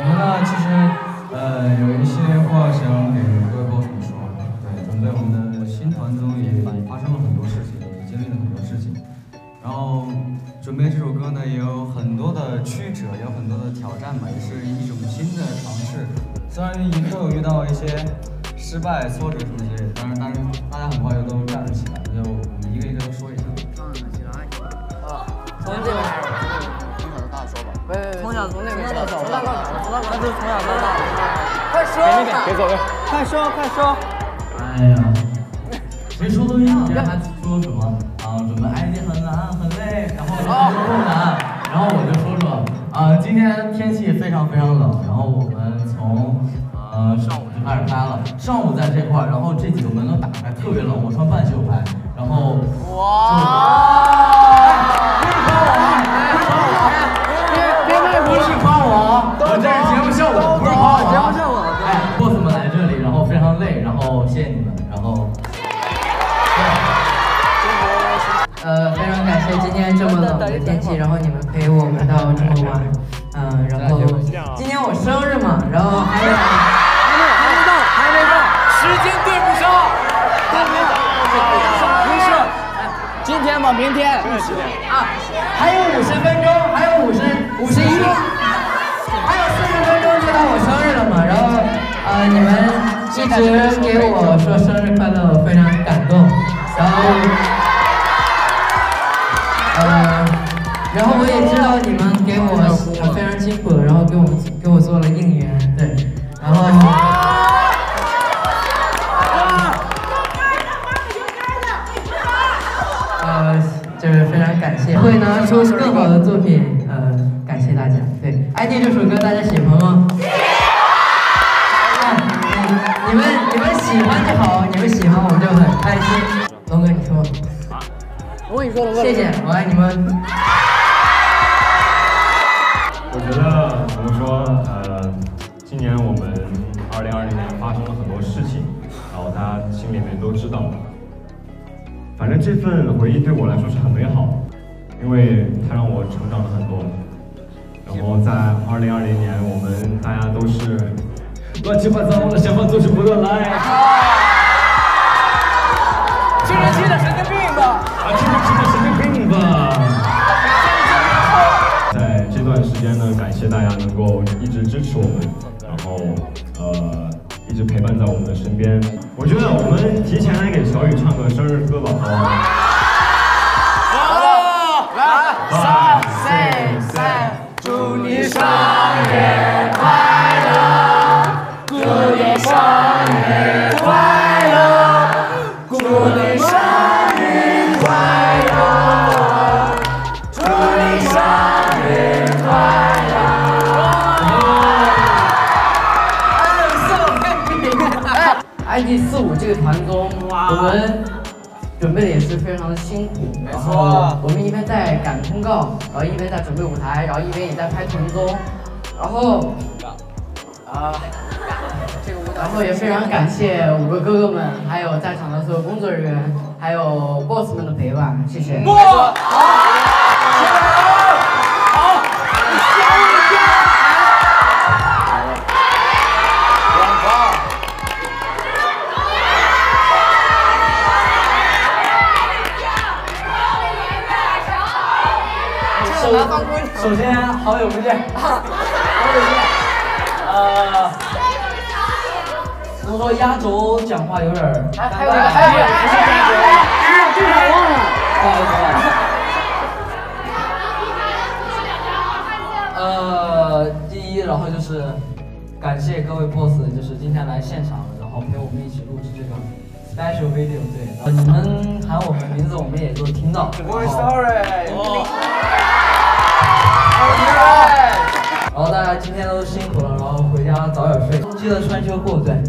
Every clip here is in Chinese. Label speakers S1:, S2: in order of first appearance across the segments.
S1: 们呢，其实有一些话想给各位 boss 们说。对，准备我们的新团中也发生了很多事情，也经历了很多事情。然后准备这首歌呢，也有很多的曲折，也有很多的挑战吧，也是一种新的尝试。虽然都有遇到一些失败、挫折什么之类的，但是大家很快就都站了起来。那就我们一个一个都说一下。站了起来。
S2: 从这边开始，从小到大说吧。从小从那边到小，从大到小，那就从小到大。快说！别走位。快说，快说。
S3: 哎呀，谁说都一样，别还说什么啊？准备 ID 很难很累，然后不难，然后我就说今天天气非常非常冷，然后我们从上午就开始拍了，上午在这块儿，然后这几个门都打开，特别冷，我穿半袖拍，然后不是夸我，我这是节目效果，不是夸我，节目效果。哎 ，boss 们来这里，然后非常累，然后谢谢你们，然后。
S4: 非常感谢今天这么冷的天气，然后你们陪我们到这么晚，然后今天我生日嘛，然后还没到，
S2: 时间对不上，不是，今天吧，明天
S4: 啊，还有50分钟，还有51，还有40分钟就到我生日了嘛，然后你们一直给我说生日快乐，我非常感动，然后我也知道你们给我非常辛苦，然后给我做了应援，对，然后就是非常感谢，会拿出更好的作品，感谢大家。对，ID 这首歌大家喜欢吗？你们喜欢就好，你们喜欢我就很开心。龙哥，你说。我跟你说，谢谢，我爱你们。
S5: 我觉得怎么说，今年我们2020年发生了很多事情，然后大家心里面都知道。反正这份回忆对我来说是很美好，因为它让我成长了很多。然后在2020年，我们大家都是乱七八糟的想法总是不断来。
S2: 青春期的神经病吧！
S5: 青春期的神经病吧！在这段时间呢，感谢大家能够一直支持我们，然后一直陪伴在我们的身边。我觉得我们提前来给小雨唱个生日歌吧，好不好？
S2: 好，来，3、4、3，祝你生日快乐，祝你生日快乐，祝你生日快乐，祝你生日快乐。
S4: ID45这个团中，我们准备的也是非常的辛苦，然后我们一边在赶通告，然后一边在准备舞台，然后一边也在拍团综，然后然后也非常感谢5个哥哥们，还有在场的所有工作人员，还有 boss 们的陪伴，谢谢。
S3: 首先，好久不见，怎么说压轴讲话有点儿，还有一个，忘了，不好意思。第一，然后就是感谢各位 boss， 就是今天来现场，然后陪我们一起录制这个 special video。对，你们喊我们名字，我们也都听到。Boystory。然后大家今天都辛苦了，然后回家早点睡，记得穿秋裤，对。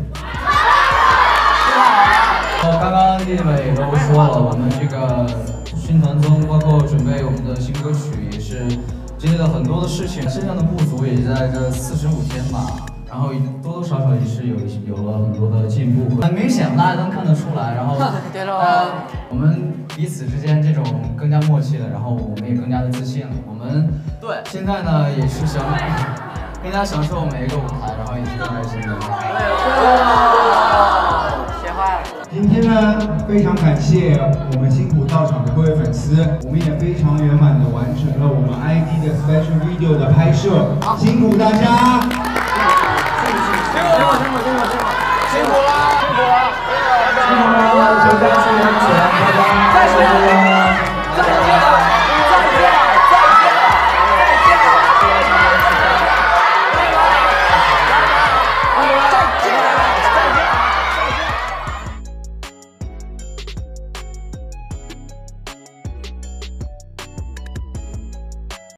S1: 刚刚弟弟们也都说了，我们这个新团综，包括准备我们的新歌曲，也是经历了很多的事情，身上的不足也在这45天吧，然后多多少少也是有了很多的进步，很明显大家能看得出来，然后我们彼此之间这种更加默契了，然后我们也更加的自信了。我们现在呢也是想
S3: 更加享受每一个舞台，然后也是更开心的。
S2: 学坏了。
S6: 今天呢，非常感谢我们辛苦到场的各位粉丝，我们也非常圆满的完成了我们 ID 的 special video 的拍摄，辛苦大家！
S2: 辛苦了！辛苦了！辛苦了！